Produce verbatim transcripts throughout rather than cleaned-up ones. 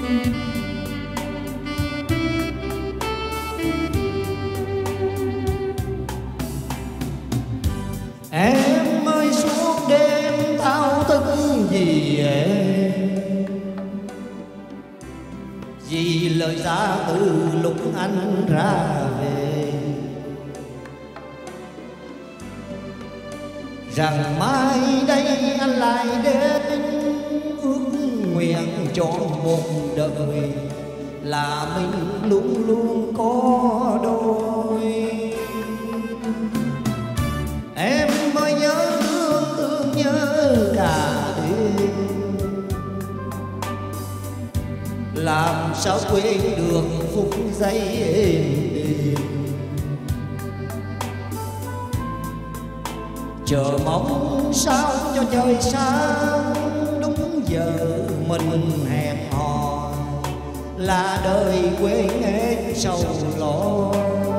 Em ơi suốt đêm thao thức vì em, vì lời ra từ lúc anh ra về, rằng mai đây anh lại đến ước nguyện trọn một đời là mình luôn luôn có đôi. Em mới nhớ thương thương nhớ cả đêm, làm sao quên được phút giây êm đềm, chờ mong sao cho trời sáng đúng giờ mình hẹn hò, là đời quên hết sầu lo.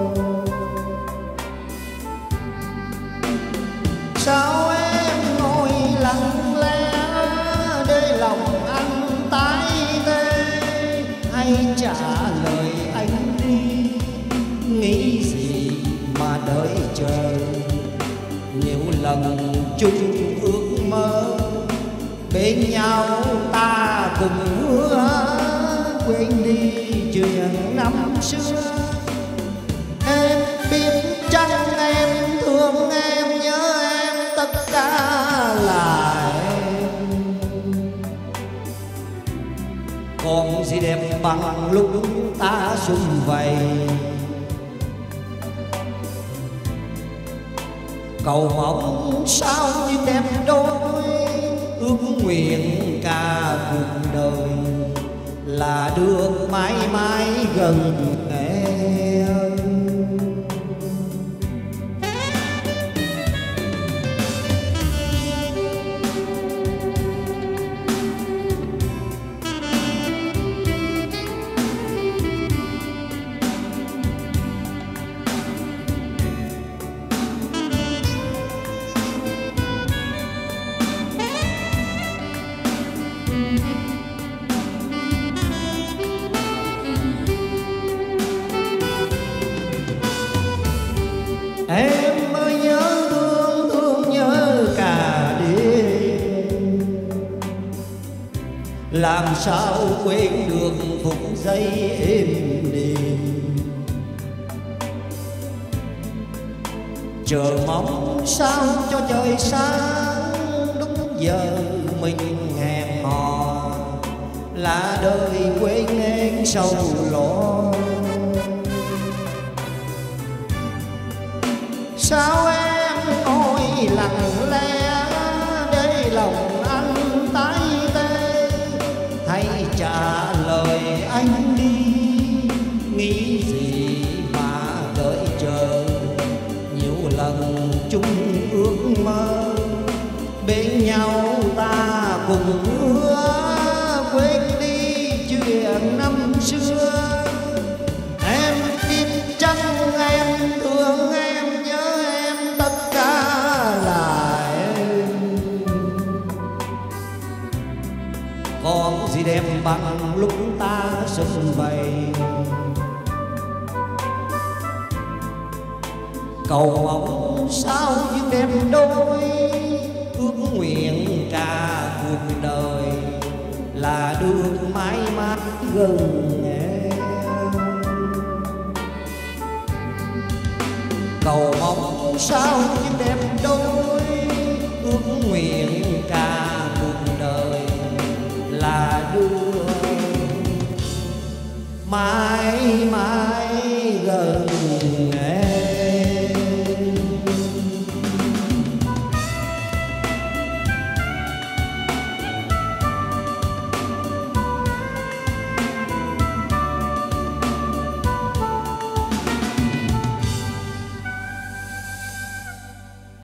Sao em ngồi lặng lẽ để lòng anh tái tê, hay trả lời anh đi, nghĩ gì mà đợi chờ. Nhiều lần chung ước mơ bên nhau ta cùng hứa quên đi chuyện năm xưa. Em biết chăng em thương em nhớ em, tất cả là em, còn gì đẹp bằng lúc ta sum vầy. Cầu mong sao như đẹp đôi, ước nguyện cả cuộc đời là được mãi mãi gần em. Em ơi nhớ thương thương nhớ cả đêm, làm sao quên được phút giây êm đềm, chờ mong sao cho trời sáng đúng giờ mình hẹn hò, là đời quên hết sầu lo. Sao em ngồi lặng lẽ để lòng anh tái tê, hãy trả lời anh đi, nghĩ gì mà đợi chờ. Nhiều lần chung ước mơ bên nhau ta cùng hứa quên đi chuyện năm xưa. Em biết chăng em thương em, còn gì đẹp bằng lúc ta sum vầy. Cầu mong sao duyên đẹp đôi, ước nguyện cả cuộc đời là được mãi mãi gần em. Cầu mong sao duyên đẹp